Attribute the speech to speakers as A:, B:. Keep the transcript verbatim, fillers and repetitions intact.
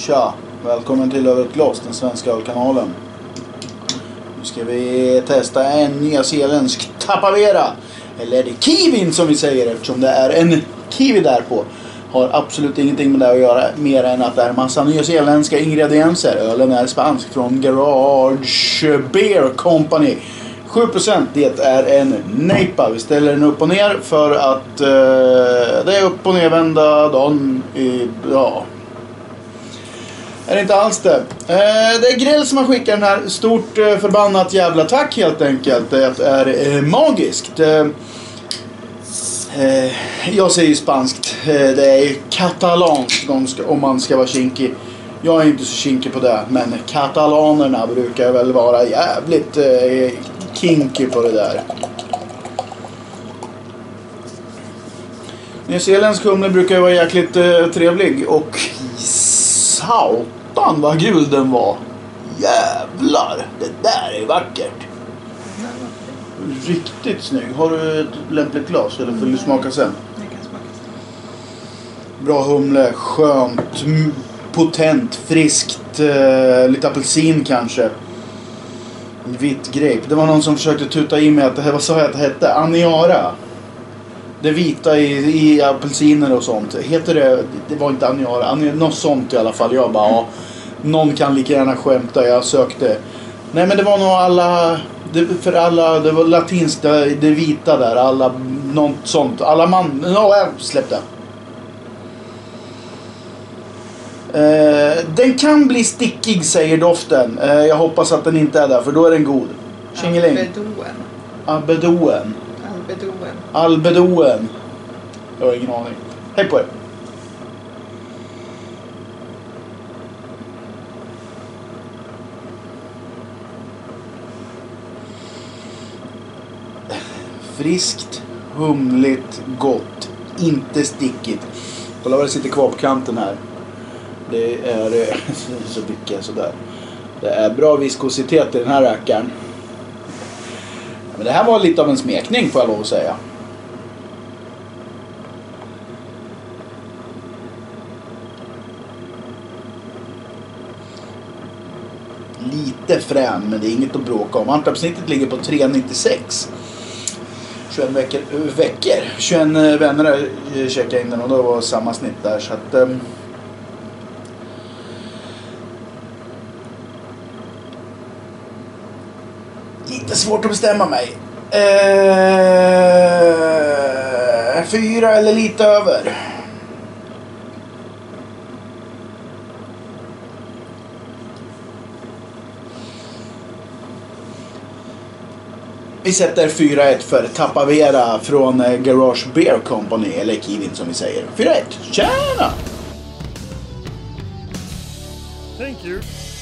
A: Tja, välkommen till Över ett glas, den svenska ölkanalen. Nu ska vi testa en nyzeeländsk Tapavera. Eller är det kiwin som vi säger, eftersom det är en kiwi där på. Har absolut ingenting med det att göra, mer än att det är en massa nyzeeländska ingredienser. Ölen är spansk från Garage Beer Company. sju procent, det är en nejpa. Vi ställer den upp och ner för att eh, det är upp och nervända dagen i, ja... Är det inte alls det. Eh, det är Grill som har skickat den här. Stort eh, förbannat jävla tack helt enkelt. Det är eh, magiskt. Eh, eh, jag säger ju spanskt. Eh, det är katalanskt om man ska vara kinkig. Jag är inte så kinkig på det. Men katalanerna brukar väl vara jävligt eh, kinky på det där. Nyzeeländsk humle brukar ju vara jäkligt eh, trevlig. Och satan vad gul den var. Jävlar, det där är vackert. Riktigt snygg. Har du ett lämpligt glas eller vill du smaka sen?
B: Jag kan smaka sen.
A: Bra humle, skönt, potent, friskt, eh, lite apelsin kanske. Vitt grape. Det var någon som försökte tuta i mig att det här, vad sa jag att det hette? Aniara. Det vita i, i apelsiner och sånt. Heter det, det var inte Aniara, Aniara, något sånt i alla fall. Jag bara, ja, någon kan lika gärna skämta, jag sökte. Nej men det var nog alla, det, för alla, det var latinskt, det, det vita där, alla, något sånt. Alla man, ja, no, jag släppte. Eh, den kan bli stickig, säger doften. Eh, jag hoppas att den inte är där, för då är den god. Tjingeling.
B: Albedoen.
A: Albedoen.
B: Albedoen.
A: Albedoen. Jag har ingen aning. Hej på er. Friskt, humligt, gott. Inte stickigt. Kolla vad det sitter kvar på kanten här. Det är så mycket sådär. Det är bra viskositet i den här räkaren. Men det här var lite av en smekning, får jag lov att säga. Lite frän, men det är inget att bråka om. Antappsnittet ligger på tre nittiosex. tjugoett veckor, veckor. tjugoett vänner checkade in den och då var samma snitt där. Så att... Um, lite svårt att bestämma mig. Eh, fyra eller lite över. Vi sätter fyra ett för Tapavera från Garage Beer Company, eller kiwin som vi säger. fyra ett. Tjena!
C: Thank you.